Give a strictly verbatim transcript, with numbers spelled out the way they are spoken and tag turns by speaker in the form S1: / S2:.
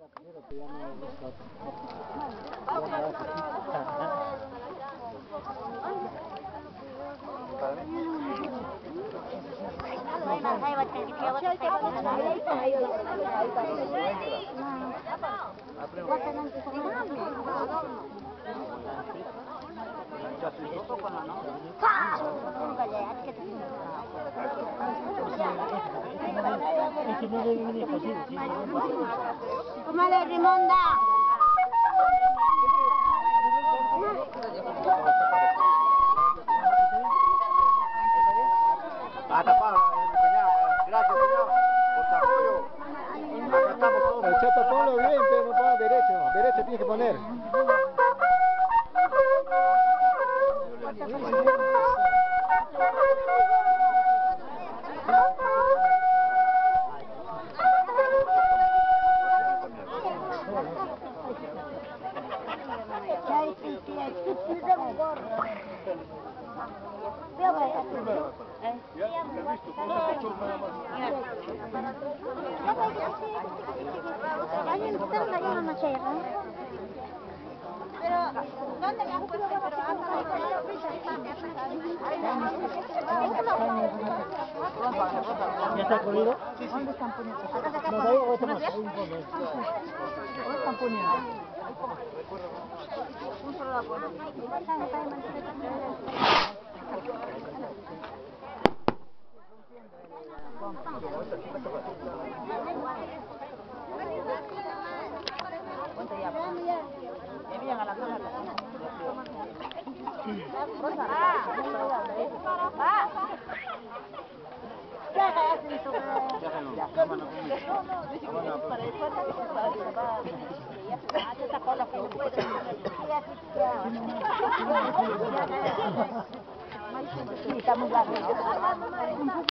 S1: Tómale, Rimonda.
S2: Hasta para, gracias señor por su apoyo. Acá estamos todos.
S3: El chato, ponlo bien, pero no ponlo derecho. Derecho tienes que poner.
S1: Pero, ¿dónde me has puesto?
S3: ¿Ya está corrido?
S1: Sí, sí. ¿Dónde están poniendo?
S3: No, ahí o está más, ahí un fondo.
S1: ¿Dónde están poniendo? Un solo la puerta. Envían a la cámara. Estamos